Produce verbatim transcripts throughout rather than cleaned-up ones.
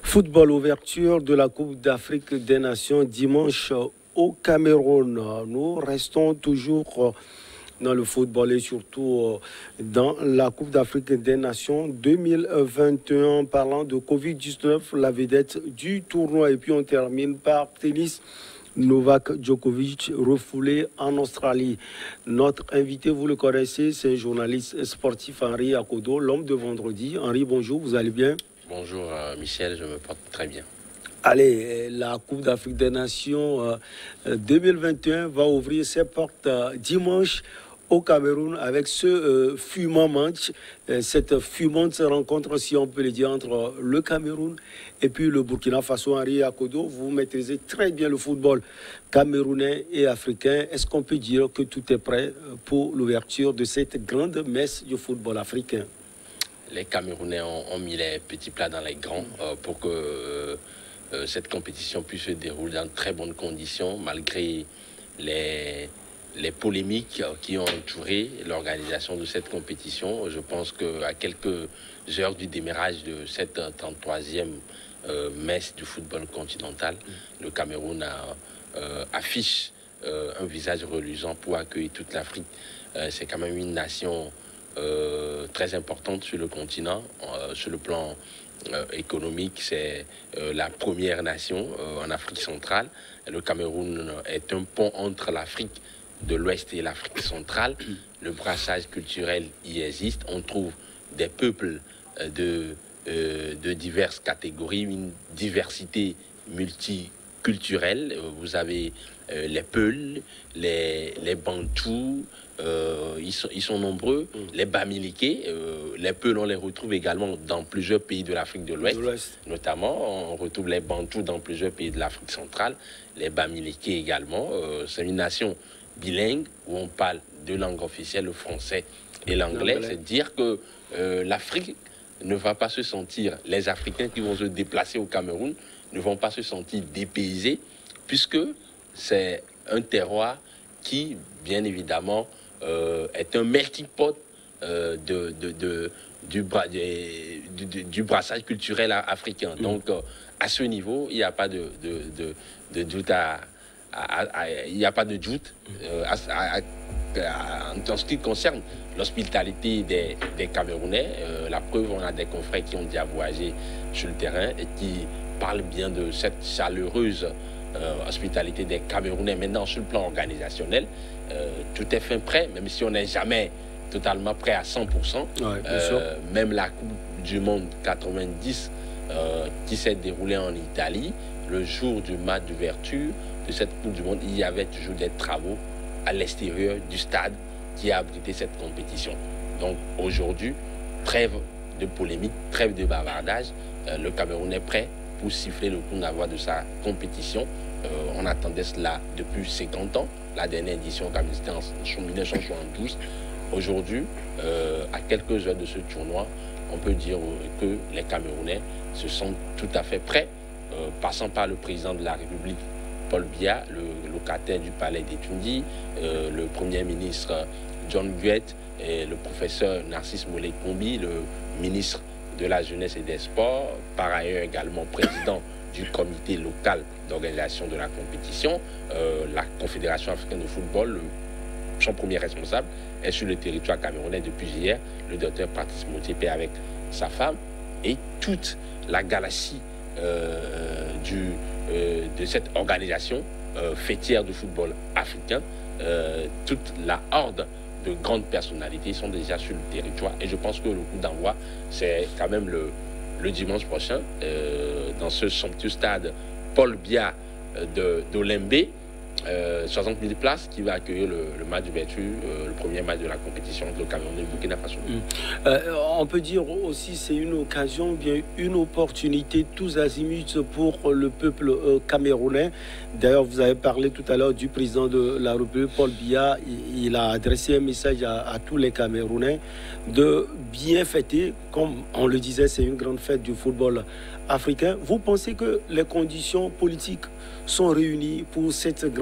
Football, ouverture de la Coupe d'Afrique des Nations dimanche au Cameroun. Nous restons toujours dans le football et surtout dans la Coupe d'Afrique des Nations deux mille vingt et un. Parlant de Covid dix-neuf, la vedette du tournoi. Et puis on termine par tennis. Novak Djokovic refoulé en Australie. Notre invité, vous le connaissez, c'est un journaliste sportif, Henri Akodo, l'homme de vendredi. Henri, bonjour, vous allez bien? Bonjour euh, Michel, je me porte très bien. Allez, la Coupe d'Afrique des Nations euh, deux mille vingt et un va ouvrir ses portes euh, dimanche au Cameroun avec ce euh, fumant match, euh, cette fumante rencontre, si on peut le dire, entre le Cameroun et puis le Burkina Faso. Henri Akodo, vous maîtrisez très bien le football camerounais et africain. Est-ce qu'on peut dire que tout est prêt pour l'ouverture de cette grande messe du football africain? Les Camerounais ont, ont mis les petits plats dans les grands euh, pour que euh, euh, cette compétition puisse se dérouler dans de très bonnes conditions, malgré les, les polémiques qui ont entouré l'organisation de cette compétition. Je pense qu'à quelques heures du démarrage de cette trente-troisième euh, messe du football continental, mmh. le Cameroun a, euh, affiche euh, un visage reluisant pour accueillir toute l'Afrique. Euh, C'est quand même une nation Euh, très importante sur le continent, euh, sur le plan euh, économique. C'est euh, la première nation euh, en Afrique centrale. Le Cameroun est un pont entre l'Afrique de l'Ouest et l'Afrique centrale. Le brassage culturel y existe. On trouve des peuples euh, de, euh, de diverses catégories, une diversité multiculturelle. Vous avez euh, les Peuls, les, les Bantous, Euh, ils, sont, ils sont nombreux, mmh. les Bamileke, euh, les Peuls, on les retrouve également dans plusieurs pays de l'Afrique de l'Ouest, notamment, on retrouve les Bantous dans plusieurs pays de l'Afrique centrale, les Bamileke également. Euh, c'est une nation bilingue où on parle deux langues officielles, le français et l'anglais. C'est dire que euh, l'Afrique ne va pas se sentir, les Africains qui vont se déplacer au Cameroun ne vont pas se sentir dépaysés, puisque c'est un terroir qui, bien évidemment, Euh, est un melting pot euh, de, de, de, du, bra de, du, du brassage culturel africain. Mmh. Donc, euh, à ce niveau, il n'y a pas de, de, de, de doute. À, à, à, il n'y a pas de doute euh, à, à, à, en ce qui concerne l'hospitalité des, des Camerounais. Euh, la preuve, on a des confrères qui ont déjà voyagé sur le terrain et qui parlent bien de cette chaleureuse euh, hospitalité des Camerounais. Maintenant, sur le plan organisationnel, Euh, tout est fin prêt, même si on n'est jamais totalement prêt à cent pour cent. Ouais, euh, même la Coupe du Monde quatre-vingt-dix euh, qui s'est déroulée en Italie, le jour du match d'ouverture de cette Coupe du Monde, il y avait toujours des travaux à l'extérieur du stade qui a abrité cette compétition. Donc aujourd'hui, trêve de polémique, trêve de bavardage. Euh, le Cameroun est prêt pour siffler le coup d'envoi de sa compétition. Euh, on attendait cela depuis cinquante ans. La dernière édition organisée en mille neuf cent soixante-douze. Aujourd'hui, euh, à quelques heures de ce tournoi, on peut dire que les Camerounais se sentent tout à fait prêts, euh, passant par le président de la République, Paul Biya, le locataire du palais d'Etundi, euh, le premier ministre John Guet et le professeur Narcisse Mollet-Kombi, le ministre de la Jeunesse et des Sports, par ailleurs également président du comité local d'organisation de la compétition. Euh, la Confédération africaine de football, le, son premier responsable, est sur le territoire camerounais depuis hier, le docteur Patrice Motsepe avec sa femme, et toute la galaxie euh, du, euh, de cette organisation euh, fêtière du football africain, euh, toute la horde de grandes personnalités sont déjà sur le territoire, et je pense que le coup d'envoi, c'est quand même le le dimanche prochain, euh, dans ce somptueux stade Paul Biya de d'Olembe, euh, soixante mille places, qui va accueillir le, le match d'ouverture, euh, le premier match de la compétition entre le Cameroun et le Burkina Faso. Mmh. Euh, on peut dire aussi c'est une occasion, bien une opportunité tous azimuts pour le peuple euh, camerounais. D'ailleurs, vous avez parlé tout à l'heure du président de la République, Paul Biya. Il, il a adressé un message à, à tous les Camerounais de bien fêter. Comme on le disait, c'est une grande fête du football africain. Vous pensez que les conditions politiques sont réunies pour cette grande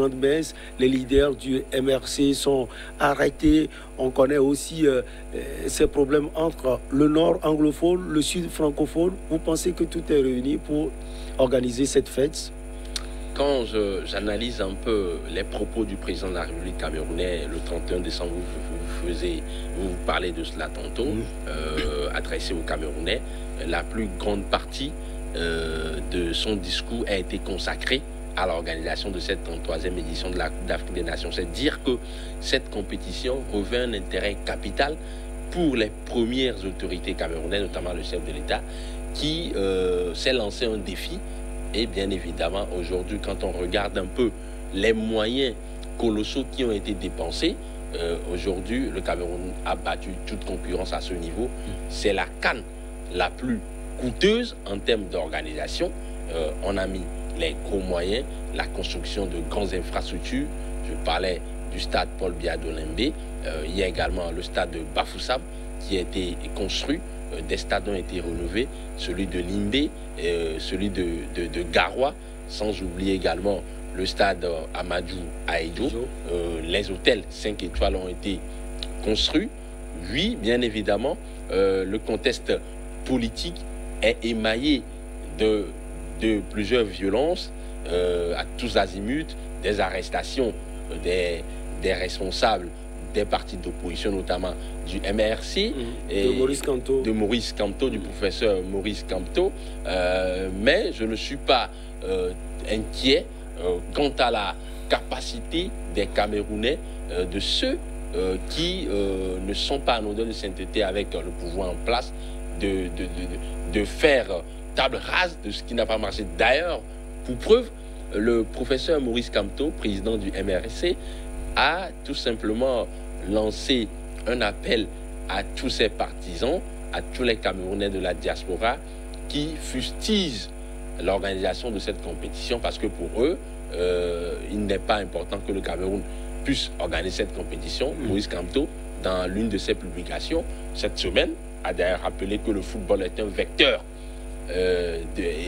grande messe. Les leaders du M R C sont arrêtés. On connaît aussi euh, ces problèmes entre le nord anglophone, le sud francophone. Vous pensez que tout est réuni pour organiser cette fête? Quand j'analyse un peu les propos du président de la République camerounais le trente et un décembre, vous, vous, faisiez, vous, vous parlez de cela tantôt, mmh. euh, adressé aux Camerounais, la plus grande partie euh, de son discours a été consacrée à l'organisation de cette trente-troisième édition de la Coupe d'Afrique des Nations. C'est dire que cette compétition revêt un intérêt capital pour les premières autorités camerounaises, notamment le chef de l'État, qui euh, s'est lancé un défi. Et bien évidemment, aujourd'hui, quand on regarde un peu les moyens colossaux qui ont été dépensés, euh, aujourd'hui, le Cameroun a battu toute concurrence à ce niveau. C'est la CAN la plus coûteuse en termes d'organisation. Euh, on a mis les gros moyens, la construction de grandes infrastructures. Je parlais du stade Paul Biya d'Olembe. Euh, il y a également le stade de Bafoussam qui a été construit. Euh, des stades ont été relevés, celui de Limbe, euh, celui de, de, de Garoua, sans oublier également le stade euh, Amadou Aïdjo. Euh, les hôtels cinq étoiles ont été construits. Oui, bien évidemment, euh, le contexte politique est émaillé de, de plusieurs violences euh, à tous azimuts, des arrestations des, des responsables des partis d'opposition, notamment du M R C, mmh, et de Maurice Kamto, de Maurice Kamto, du professeur Maurice Kamto. Euh, mais je ne suis pas euh, inquiet euh, quant à la capacité des Camerounais, euh, de ceux euh, qui euh, ne sont pas en odeur de sainteté avec euh, le pouvoir en place, de, de, de, de faire table rase de ce qui n'a pas marché. D'ailleurs, pour preuve, le professeur Maurice Kamto, président du M R C, a tout simplement lancé un appel à tous ses partisans, à tous les Camerounais de la diaspora qui fustigent l'organisation de cette compétition parce que pour eux, euh, il n'est pas important que le Cameroun puisse organiser cette compétition. Mmh. Maurice Kamto, dans l'une de ses publications cette semaine, a d'ailleurs rappelé que le football est un vecteur euh,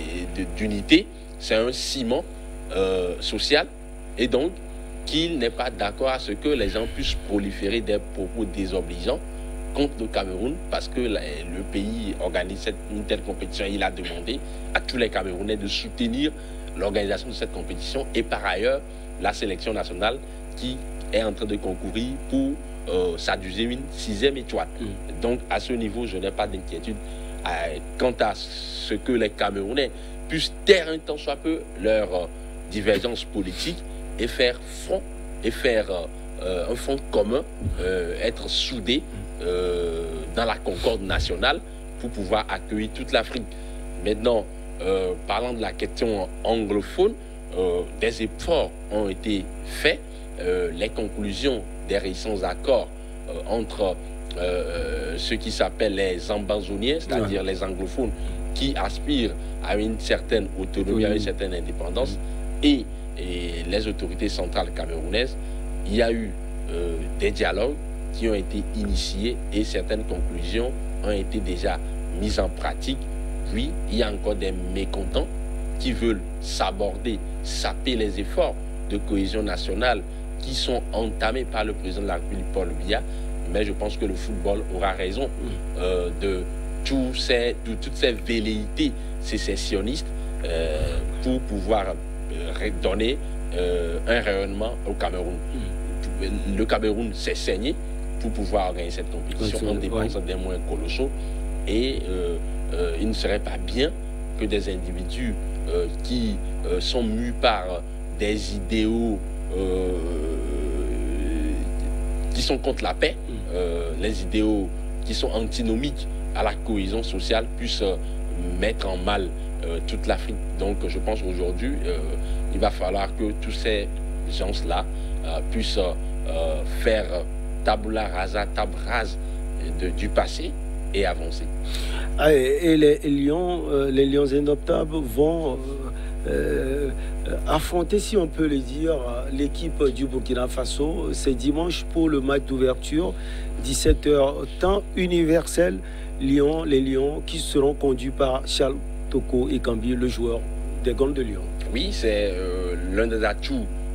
d'unité, c'est un ciment euh, social, et donc qu'il n'est pas d'accord à ce que les gens puissent proliférer des propos désobligeants contre le Cameroun parce que la, le pays organise cette, une telle compétition. Il a demandé à tous les Camerounais de soutenir l'organisation de cette compétition et par ailleurs la sélection nationale qui est en train de concourir pour euh, sa deuxième, sixième étoile. Mmh. Donc à ce niveau, je n'ai pas d'inquiétude euh, quant à ce que les Camerounais puissent taire un temps soit peu leur euh, divergence politique et faire front, et faire euh, un front commun, euh, être soudés euh, dans la concorde nationale pour pouvoir accueillir toute l'Afrique. Maintenant, euh, parlant de la question anglophone, euh, des efforts ont été faits. Euh, les conclusions des récents accords euh, entre euh, ceux qui s'appellent les ambazoniens, c'est-à-dire ouais. les anglophones, qui aspirent à une certaine autonomie, oui. à une certaine indépendance, et et les autorités centrales camerounaises, il y a eu euh, des dialogues qui ont été initiés et certaines conclusions ont été déjà mises en pratique. Puis, il y a encore des mécontents qui veulent s'aborder, saper les efforts de cohésion nationale qui sont entamés par le président de la République, Paul Biya. Mais je pense que le football aura raison euh, de, tous ces, de toutes ces velléités sécessionnistes euh, pour pouvoir donner euh, un rayonnement au Cameroun. Mmh. Le Cameroun s'est saigné pour pouvoir organiser cette compétition en dépensant ouais. des moyens colossaux et euh, euh, il ne serait pas bien que des individus euh, qui euh, sont mus par des idéaux euh, qui sont contre la paix, mmh. euh, les idéaux qui sont antinomiques à la cohésion sociale puissent euh, mettre en mal Euh, toute l'Afrique. Donc je pense qu'aujourd'hui, euh, il va falloir que tous ces gens-là euh, puissent euh, faire tabula rasa, table rase de, du passé et avancer. Ah, et, et les lions, euh, les lions indoptables vont euh, euh, affronter, si on peut le dire, l'équipe du Burkina Faso. C'est dimanche pour le match d'ouverture, dix-sept heures, temps universel. Lyon, les Lions qui seront conduits par Charles Toko Ekambi, le joueur des Gants de Lyon. Oui, c'est euh, l'un des atouts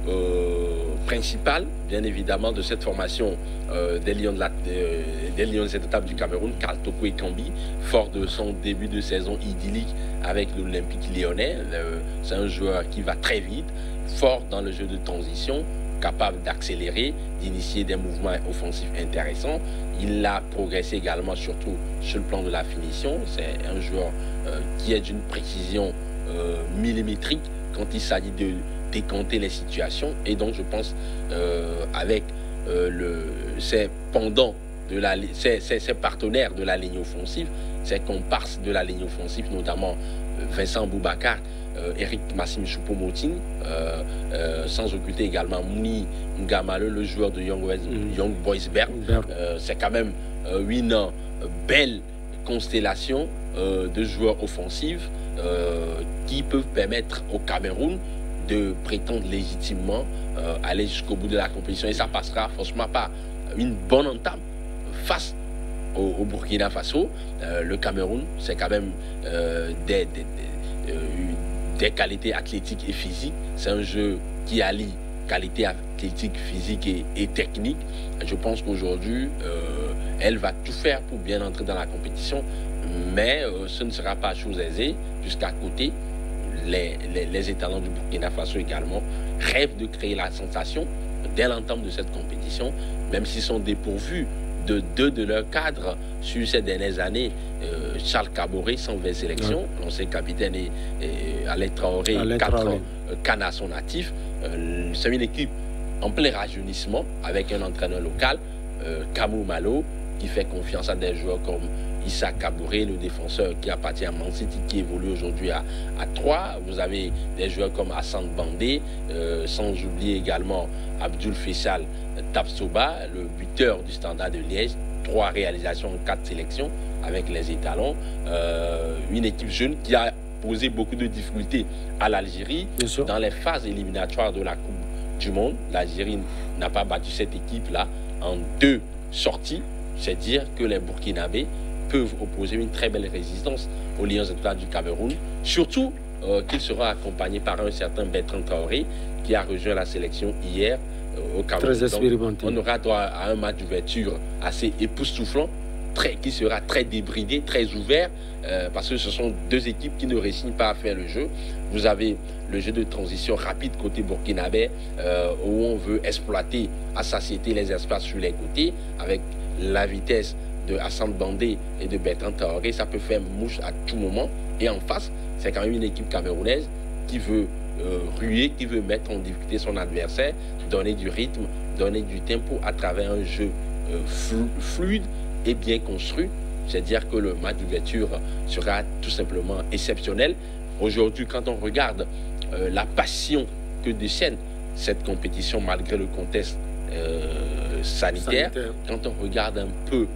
euh, principal, bien évidemment, de cette formation euh, des Lions de la, euh, des Lions de cette étape du Cameroun, Karl Toko Ekambi, fort de son début de saison idyllique avec l'Olympique lyonnais. C'est un joueur qui va très vite, fort dans le jeu de transition, capable d'accélérer, d'initier des mouvements offensifs intéressants. Il a progressé également, surtout sur le plan de la finition. C'est un joueur euh, qui est d'une précision euh, millimétrique quand il s'agit de décanter les situations. Et donc, je pense, euh, avec euh, le, ses pendants, de la, ses, ses, ses partenaires de la ligne offensive, ses comparses de la ligne offensive, notamment Vincent Boubacar, euh, Eric Massim Choupo-Moting, euh, euh, sans occulter également Mouni Ngamale, le joueur de Young, West, mmh. Young Boys Bern. Euh, c'est quand même euh, une euh, belle constellation euh, de joueurs offensifs euh, qui peuvent permettre au Cameroun de prétendre légitimement euh, aller jusqu'au bout de la compétition. Et ça passera franchement par une bonne entame face au, au Burkina Faso. Euh, le Cameroun, c'est quand même euh, des, des, des, euh, des qualités athlétiques et physiques. C'est un jeu qui allie qualité athlétique, physique et, et technique. Je pense qu'aujourd'hui, euh, elle va tout faire pour bien entrer dans la compétition, mais euh, ce ne sera pas chose aisée. Jusqu'à côté, les, les, les étalons du Burkina Faso également rêvent de créer la sensation dès l'entame de cette compétition, même s'ils sont dépourvus de deux de leurs cadres sur ces dernières années. euh, Charles Caboret, cent vingt sélections, ouais. l'ancien capitaine, et, et Alain Traoré, quatre euh, cannes à son actif. Euh, c'est une équipe en plein rajeunissement avec un entraîneur local, euh, Kamou Malo, qui fait confiance à des joueurs comme Issa Caboret, le défenseur qui appartient à Man City, qui évolue aujourd'hui à, à Troyes. Vous avez des joueurs comme Hassan Bandé, euh, sans oublier également Abdul Faisal Tapsoba, le buteur du Standard de Liège. Trois réalisations en quatre sélections avec les étalons. Euh, une équipe jeune qui a posé beaucoup de difficultés à l'Algérie dans les phases éliminatoires de la Coupe du Monde. L'Algérie n'a pas battu cette équipe-là en deux sorties. C'est dire que les Burkinabés peuvent opposer une très belle résistance aux Lions étoiles du Cameroun, surtout euh, qu'il sera accompagné par un certain Bertrand Traoré qui a rejoint la sélection hier euh, au Cameroun. Très expérimenté. On aura droit à un match d'ouverture assez époustouflant, très, qui sera très débridé, très ouvert, euh, parce que ce sont deux équipes qui ne réussissent pas à faire le jeu. Vous avez le jeu de transition rapide côté burkinabé, euh, où on veut exploiter à satiété les espaces sur les côtés, avec la vitesse de Hassan Bandé et de Bertrand Traoré. Ça peut faire mouche à tout moment. Et en face, c'est quand même une équipe camerounaise qui veut euh, ruer, qui veut mettre en difficulté son adversaire, donner du rythme, donner du tempo à travers un jeu euh, flu fluide et bien construit. C'est-à-dire que le match d'ouverture sera tout simplement exceptionnel. Aujourd'hui, quand on regarde euh, la passion que déchaîne cette compétition malgré le contexte euh, sanitaire, sanitaire, quand on regarde un peu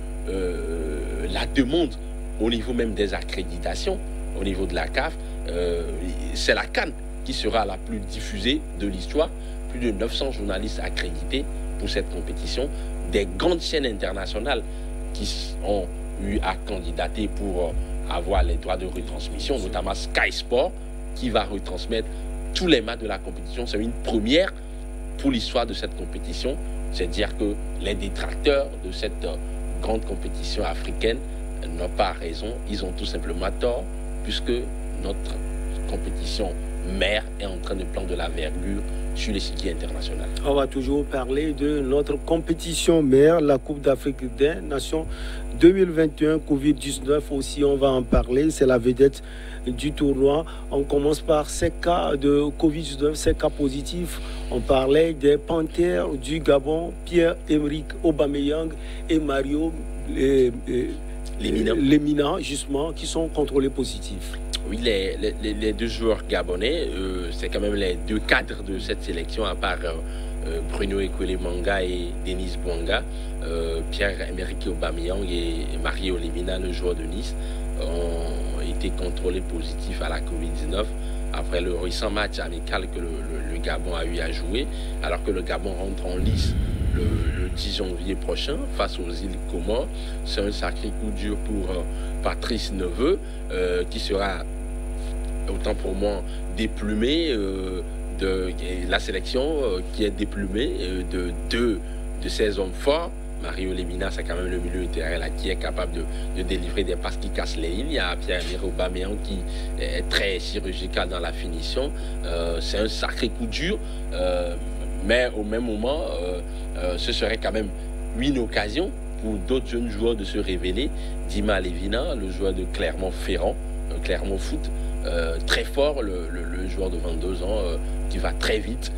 euh, la demande au niveau même des accréditations, au niveau de la C A F, euh, c'est la CAN qui sera la plus diffusée de l'histoire. Plus de neuf cents journalistes accrédités pour cette compétition, des grandes chaînes internationales qui ont eu à candidater pour avoir les droits de retransmission, notamment Sky Sport, qui va retransmettre tous les matchs de la compétition. C'est une première pour l'histoire de cette compétition. C'est-à-dire que les détracteurs de cette grande compétition africaine n'ont pas raison, ils ont tout simplement tort, puisque notre compétition mère est en train de prendre de la vergure sur l'échiquier international. On va toujours parler de notre compétition mère, la Coupe d'Afrique des Nations deux mille vingt et un, Covid dix-neuf aussi, on va en parler, c'est la vedette du tournoi. On commence par ces cas de Covid dix-neuf, ces cas positifs. On parlait des Panthères du Gabon, Pierre-Emerick Aubameyang et Mario et, et, Lemina, justement, qui sont contrôlés positifs. Oui, les, les, les deux joueurs gabonais, euh, c'est quand même les deux cadres de cette sélection, à part euh, Bruno Ekwele Manga et Denis Bouanga. Euh, Pierre-Emerick Aubameyang et Mario Lemina, le joueur de Nice, ont été contrôlés positifs à la Covid dix-neuf après le récent match amical que le, le, le Gabon a eu à jouer, alors que le Gabon rentre en lice le, le dix janvier prochain face aux îles Comores. C'est un sacré coup dur pour euh, Patrice Neveu, euh, qui sera, autant pour moi, déplumé, euh, de la sélection euh, qui est déplumée euh, de deux de ses hommes forts. Mario Lemina, c'est quand même le milieu de terrain là, qui est capable de, de délivrer des passes qui cassent les lignes. Il y a Pierre-Emerick Aubameyang qui est très chirurgical dans la finition. Euh, c'est un sacré coup dur, euh, mais au même moment, euh, euh, ce serait quand même une occasion pour d'autres jeunes joueurs de se révéler. Dima Levina, le joueur de Clermont-Ferrand, euh, Clermont Foot, euh, très fort, le, le, le joueur de vingt-deux ans euh, qui va très vite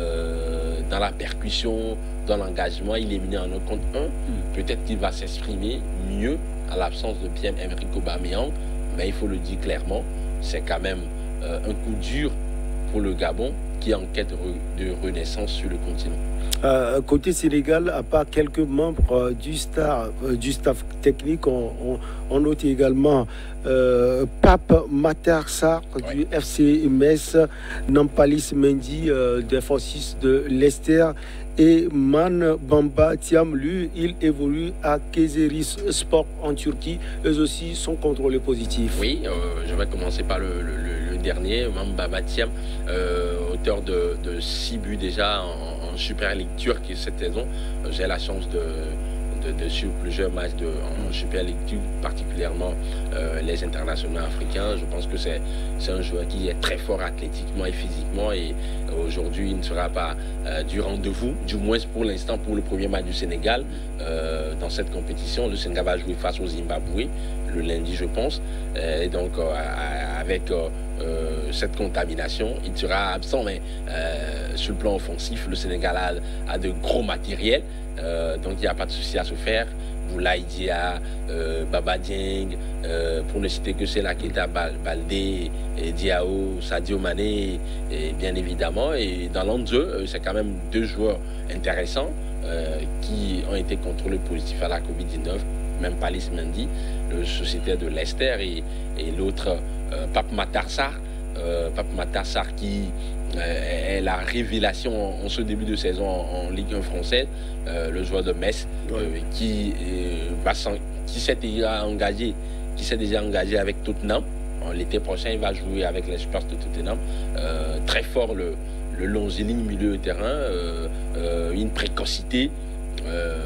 euh, dans la percussion, dans l'engagement. Il est mené en un contre un. Mm. Peut-être qu'il va s'exprimer mieux à l'absence de Pierre-Emerick Aubameyang, mais il faut le dire clairement, c'est quand même euh, un coup dur pour le Gabon qui est en quête de renaissance sur le continent. Euh, côté Sénégal, à part quelques membres euh, du, star, euh, du staff technique, on, on, on note également euh, Pape Matar Sarr ouais. du F C Metz, Nampalis Mendy euh, des Forces de Leicester et Man Bamba Thiam, lui, il évolue à Kayseri Sport en Turquie. Eux aussi sont contrôlés positifs. Oui, euh, je vais commencer par le, le, le dernier, Man Bamba Thiam, euh, auteur de, de six buts déjà en, en Super League turque cette saison. J'ai la chance de, de, de suivre plusieurs matchs de, en Super League turque, particulièrement euh, les internationaux africains. Je pense que c'est un joueur qui est très fort athlétiquement et physiquement, et aujourd'hui il ne sera pas euh, du rendez-vous, du moins pour l'instant pour le premier match du Sénégal euh, dans cette compétition. Le Sénégal va jouer face au Zimbabwe le lundi, je pense, et donc euh, avec euh, euh, cette contamination, il sera absent, mais euh, sur le plan offensif, le Sénégal a, a de gros matériels, euh, donc il n'y a pas de souci à se faire. Boulaye Dia, euh, Baba Dieng, euh, pour ne citer que c'est la Keita Baldé, et Diao, Sadio Mané, et bien évidemment. Et dans l'enjeu, c'est quand même deux joueurs intéressants euh, qui ont été contrôlés positifs à la Covid dix-neuf. Même Palis Mendy, le sociétaire de Leicester, et, et l'autre, euh, Pape Matar Sarr, euh, Pape Matar Sarr qui euh, est la révélation en, en ce début de saison en, en Ligue un française, euh, le joueur de Metz, ouais. euh, qui, euh, qui s'est déjà engagé, qui s'est déjà engagé avec Tottenham. L'été prochain, il va jouer avec les Spurs de Tottenham. Euh, très fort, le, le longiligne milieu de terrain, euh, euh, une précocité euh,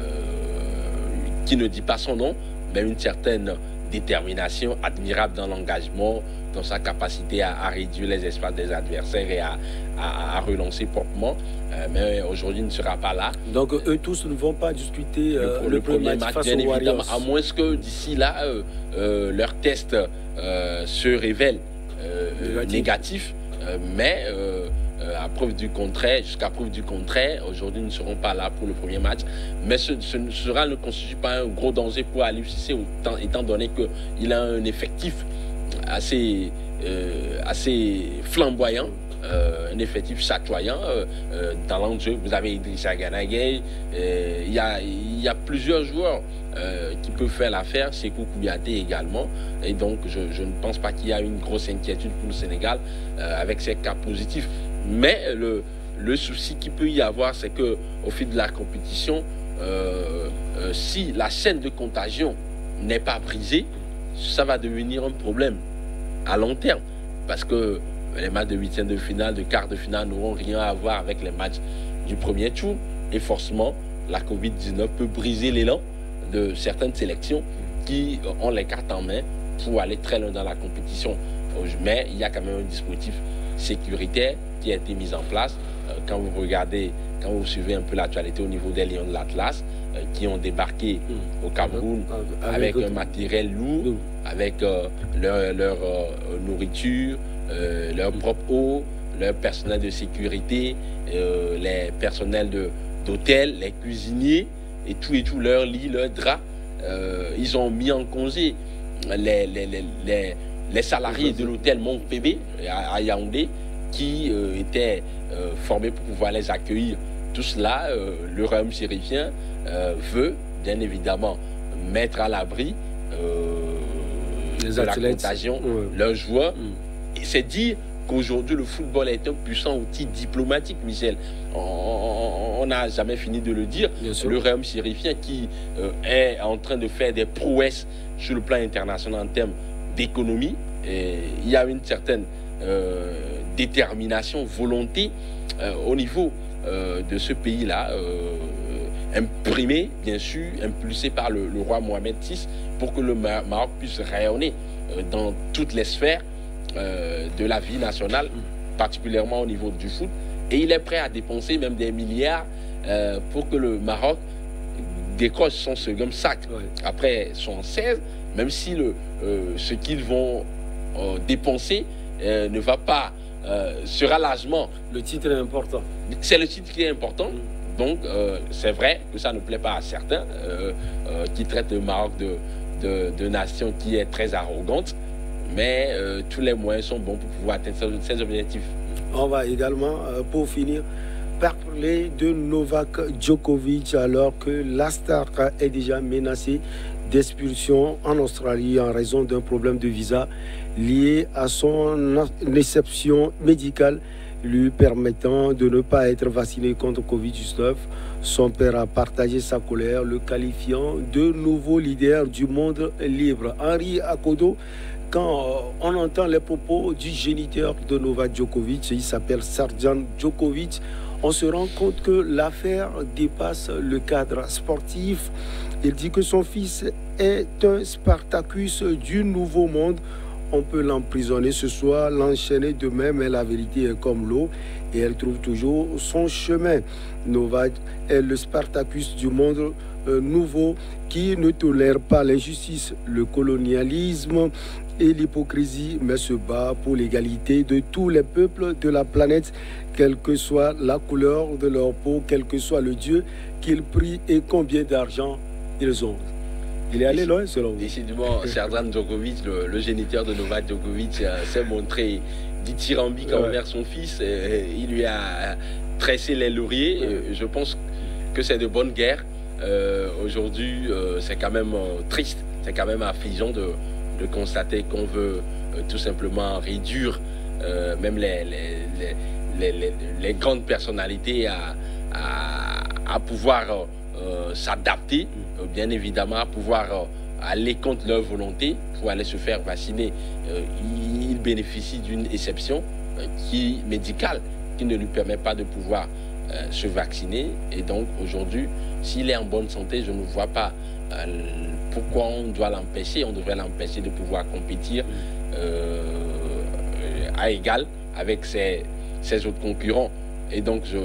qui ne dit pas son nom, mais une certaine détermination admirable dans l'engagement, dans sa capacité à, à réduire les espaces des adversaires et à, à, à relancer proprement. Euh, mais aujourd'hui, il ne sera pas là. Donc eux tous ne vont pas discuter euh, le, le, le premier match, match, face bien aux évidemment, Warriors. à moins que d'ici là, euh, euh, leur test euh, se révèle euh, négatif. négatif euh, mais euh, euh, à preuve du contraire, jusqu'à preuve du contraire, aujourd'hui, ils ne seront pas là pour le premier match. Mais ce, ce, cela ne constitue pas un gros danger pour Aliou Cissé, étant, étant donné qu'il a un effectif assez, euh, assez flamboyant, euh, un effectif chatoyant. Euh, euh, dans l'enjeu, vous avez Idrissa Gana Gueye, euh, il y a, y a plusieurs joueurs euh, qui peuvent faire l'affaire, Sékou Kouyaté également. Et donc, je, je ne pense pas qu'il y a une grosse inquiétude pour le Sénégal euh, avec ces cas positifs. Mais le, le souci qu'il peut y avoir, c'est qu'au fil de la compétition, euh, euh, si la chaîne de contagion n'est pas brisée, ça va devenir un problème à long terme. Parce que les matchs de huitième de finale, de quart de finale n'auront rien à voir avec les matchs du premier tour. Et forcément, la Covid dix-neuf peut briser l'élan de certaines sélections qui ont les cartes en main pour aller très loin dans la compétition. Mais il y a quand même un dispositif sécuritaire qui a été mis en place. Quand vous regardez, quand vous suivez un peu l'actualité au niveau des Lions de l'Atlas, euh, qui ont débarqué mmh. au Cameroun avec, avec un matériel lourd, mmh. avec euh, leur, leur euh, nourriture, euh, leur propre eau, leur personnel de sécurité, euh, les personnels d'hôtel, les cuisiniers, et tout et tout, leur lit, leur drap. Euh, ils ont mis en congé les, les, les, les, les salariés de l'hôtel Montpébé à, à Yaoundé, qui euh, étaient euh, formés pour pouvoir les accueillir. Tout cela, euh, le royaume chérifien euh, veut bien évidemment mettre à l'abri euh, de la contagion ouais. leurs joueurs. Mm. Et c'est dire qu'aujourd'hui le football est un puissant outil diplomatique, Michel. On n'a jamais fini de le dire. Le royaume chérifien qui euh, est en train de faire des prouesses sur le plan international en termes d'économie. Il y a une certaine euh, détermination, volonté euh, au niveau euh, de ce pays-là, euh, imprimé, bien sûr, impulsé par le, le roi Mohamed six, pour que le Maroc puisse rayonner euh, dans toutes les sphères euh, de la vie nationale, particulièrement au niveau du foot. Et il est prêt à dépenser même des milliards euh, pour que le Maroc décroche son second sac. Ouais. Après soixante-seize, même si le, euh, ce qu'ils vont euh, dépenser euh, ne va pas, euh, sera largement... Le titre est important. C'est le titre qui est important. Mmh. Donc, euh, c'est vrai que ça ne plaît pas à certains euh, euh, qui traitent le Maroc de, de, de nation qui est très arrogante. Mais euh, tous les moyens sont bons pour pouvoir atteindre ces objectifs. On va également, euh, pour finir, parler de Novak Djokovic alors que la star est déjà menacée d'expulsion en Australie en raison d'un problème de visa lié à son exception médicale lui permettant de ne pas être vacciné contre Covid dix-neuf. Son père a partagé sa colère, le qualifiant de nouveau leader du monde libre. Henri Akodo, quand on entend les propos du géniteur de Novak Djokovic, il s'appelle Srdjan Djokovic, on se rend compte que l'affaire dépasse le cadre sportif. Il dit que son fils est un Spartacus du nouveau monde. On peut l'emprisonner ce soir, l'enchaîner demain, mais la vérité est comme l'eau et elle trouve toujours son chemin. Novak est le Spartacus du monde euh, nouveau qui ne tolère pas l'injustice, le colonialisme et l'hypocrisie, mais se bat pour l'égalité de tous les peuples de la planète, quelle que soit la couleur de leur peau, quel que soit le Dieu qu'ils prient et combien d'argent ils ont. Il est allé loin, selon vous. Décidément, Srdjan Djokovic, le, le géniteur de Novak Djokovic, euh, s'est montré dithyrambique ouais. envers son fils. Et, et il lui a tressé les lauriers. Ouais. Je pense que c'est de bonne guerre. Euh, Aujourd'hui, euh, c'est quand même euh, triste, c'est quand même affligeant de, de constater qu'on veut euh, tout simplement réduire euh, même les, les, les, les, les grandes personnalités à, à, à pouvoir... Euh, Euh, s'adapter, euh, bien évidemment, à pouvoir euh, aller contre leur volonté pour aller se faire vacciner. Euh, il, il bénéficie d'une exception euh, qui, médicale qui ne lui permet pas de pouvoir euh, se vacciner. Et donc, aujourd'hui, s'il est en bonne santé, je ne vois pas euh, pourquoi on doit l'empêcher. On devrait l'empêcher de pouvoir compétir euh, à égal avec ses, ses autres concurrents. Et donc, je,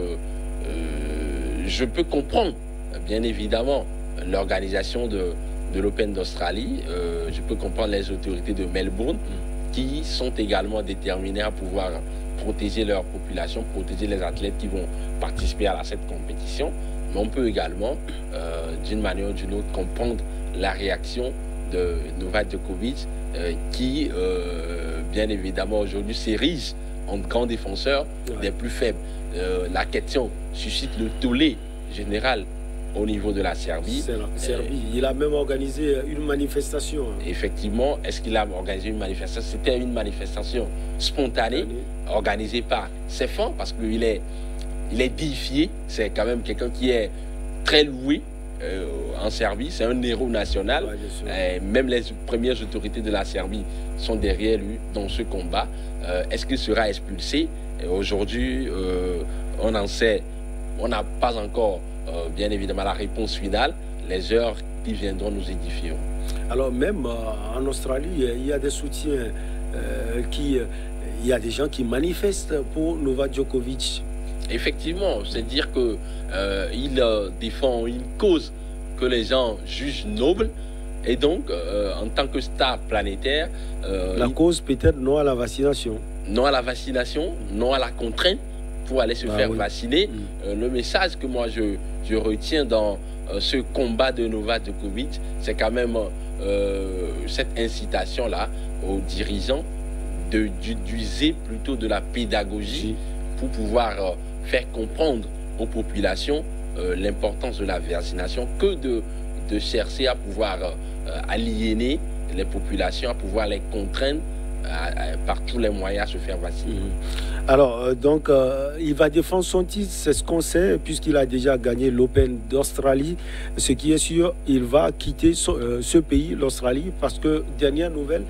euh, je peux comprendre bien évidemment l'organisation de, de l'Open d'Australie. Euh, je peux comprendre les autorités de Melbourne qui sont également déterminées à pouvoir protéger leur population, protéger les athlètes qui vont participer à cette compétition. Mais on peut également, euh, d'une manière ou d'une autre, comprendre la réaction de Novak Djokovic euh, qui, euh, bien évidemment, aujourd'hui s'érige en grand défenseur ouais. des plus faibles. Euh, la question suscite le tollé général au niveau de la Serbie. La Serbie. Euh, il a même organisé une manifestation. Effectivement, est-ce qu'il a organisé une manifestation? C'était une manifestation spontanée, organisée par ses fans, parce qu'il est, il est déifié. C'est quand même quelqu'un qui est très loué euh, en Serbie. C'est un héros national. Ouais, euh, même les premières autorités de la Serbie sont derrière lui dans ce combat. Euh, est-ce qu'il sera expulsé? Aujourd'hui, euh, on en sait, on n'a pas encore Euh, bien évidemment la réponse finale. Les heures qui viendront nous édifieront. Alors même euh, en Australie, il y a des soutiens euh, qui, euh, il y a des gens qui manifestent pour Novak Djokovic. Effectivement, c'est dire que euh, il euh, défend une cause que les gens jugent noble, et donc euh, en tant que star planétaire, euh, la il... cause peut-être non à la vaccination, non à la vaccination, non à la contrainte pour aller se ah, faire oui. vacciner. Mmh. Euh, le message que moi je, je retiens dans euh, ce combat de Novak Djokovic, c'est quand même euh, cette incitation-là aux dirigeants de, d'user plutôt de la pédagogie mmh. pour pouvoir euh, faire comprendre aux populations euh, l'importance de la vaccination que de, de chercher à pouvoir euh, aliéner les populations, à pouvoir les contraindre à, à, par tous les moyens à se faire vacciner. Mmh. Alors, euh, donc, euh, il va défendre son titre, c'est ce qu'on sait, puisqu'il a déjà gagné l'Open d'Australie. Ce qui est sûr, il va quitter so, euh, ce pays, l'Australie, parce que, dernière nouvelle,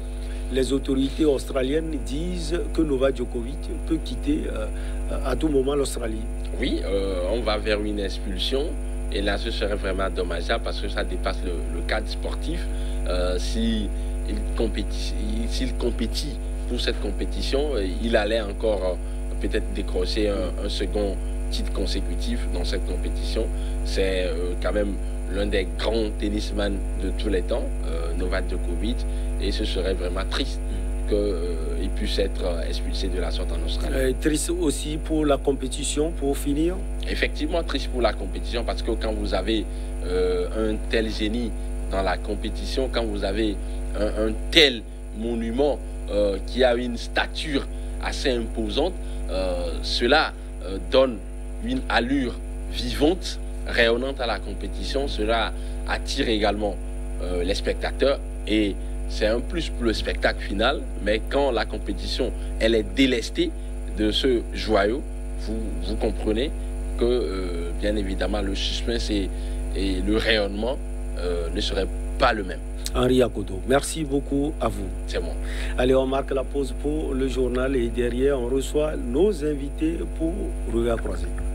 les autorités australiennes disent que Novak Djokovic peut quitter euh, à tout moment l'Australie. Oui, euh, on va vers une expulsion. Et là, ce serait vraiment dommageable parce que ça dépasse le, le cadre sportif. Euh, S'il compétit, s'il compétit pour cette compétition, il allait encore euh, peut-être décrocher un, un second titre consécutif dans cette compétition. C'est euh, quand même l'un des grands tennisman de tous les temps, euh, Novak Djokovic, et ce serait vraiment triste qu'il euh, puisse être expulsé de la sorte en Australie. Euh, triste aussi pour la compétition, pour finir. Effectivement, triste pour la compétition parce que quand vous avez euh, un tel génie dans la compétition, quand vous avez un, un tel monument euh, qui a une stature assez imposante, euh, cela euh, donne une allure vivante, rayonnante à la compétition. Cela attire également euh, les spectateurs et c'est un plus pour le spectacle final, mais quand la compétition elle est délestée de ce joyau, vous, vous comprenez que euh, bien évidemment le suspense et, et le rayonnement euh, ne seraient pas le même. Henri Akoto, merci beaucoup à vous. C'est moi. Allez, on marque la pause pour le journal et derrière on reçoit nos invités pour Regard Croisé.